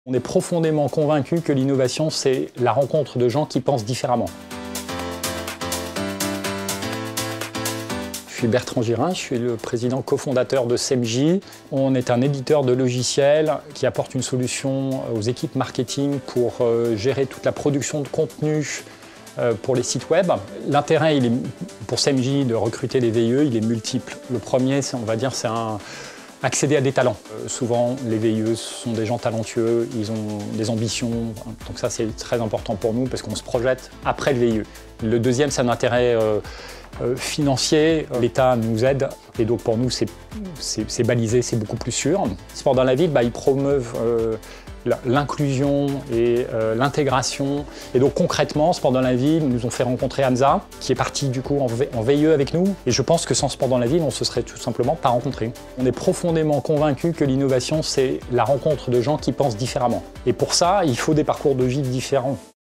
On est profondément convaincu que l'innovation, c'est la rencontre de gens qui pensent différemment. Je suis Bertrand Girin, je suis le président cofondateur de SEMJ. On est un éditeur de logiciels qui apporte une solution aux équipes marketing pour gérer toute la production de contenu pour les sites web. L'intérêt pour SEMJ de recruter des VIE, il est multiple. Le premier, on va dire, c'est accéder à des talents. Souvent, les VIE sont des gens talentueux, ils ont des ambitions, donc ça c'est très important pour nous parce qu'on se projette après le VIE. Le deuxième, c'est un intérêt financier. L'État nous aide et donc pour nous c'est balisé, c'est beaucoup plus sûr. Sport dans la ville, ils promeuvent l'inclusion et l'intégration. Et donc concrètement, Sport dans la ville nous ont fait rencontrer Hamza, qui est parti du coup en VIE avec nous. Et je pense que sans Sport dans la ville, on se serait tout simplement pas rencontrés. On est profondément convaincu que l'innovation, c'est la rencontre de gens qui pensent différemment. Et pour ça, il faut des parcours de vie différents.